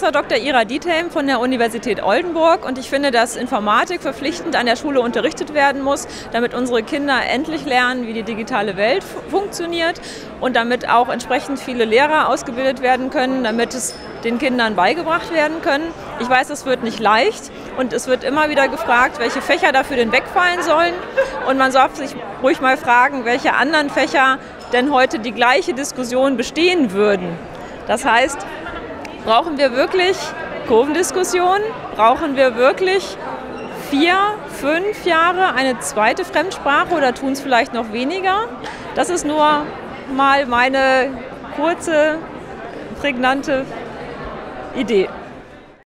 Professor Dr. Ira Diethelm von der Universität Oldenburg und ich finde, dass Informatik verpflichtend an der Schule unterrichtet werden muss, damit unsere Kinder endlich lernen, wie die digitale Welt funktioniert und damit auch entsprechend viele Lehrer ausgebildet werden können, damit es den Kindern beigebracht werden können. Ich weiß, es wird nicht leicht und es wird immer wieder gefragt, welche Fächer dafür denn wegfallen sollen und man sollte sich ruhig mal fragen, welche anderen Fächer denn heute die gleiche Diskussion bestehen würden. Das heißt, brauchen wir wirklich Kurvendiskussion? Brauchen wir wirklich 4, 5 Jahre eine zweite Fremdsprache oder tun es vielleicht noch weniger? Das ist nur mal meine kurze, prägnante Idee.